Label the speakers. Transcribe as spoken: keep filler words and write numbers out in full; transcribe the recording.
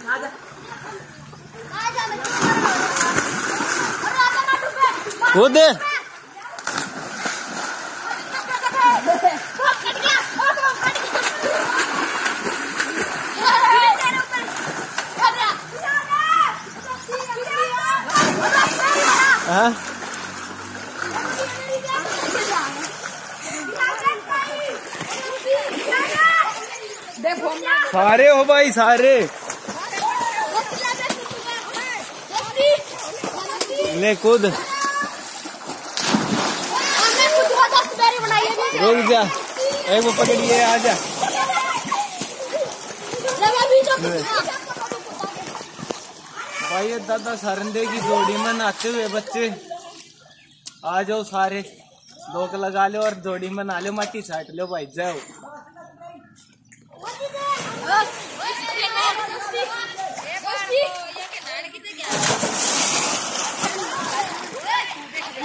Speaker 1: कूद हाँ सारे हो भाई सारे ले कूद रुक जा एक वो पकड़िए आजा भाई ये दादा सरंदे की जोड़ी में नाचते हुए बच्चे आ जाओ सारे लोग लगा लो और जोड़ी में ना लो मट्टी छाट लो भाई जाओ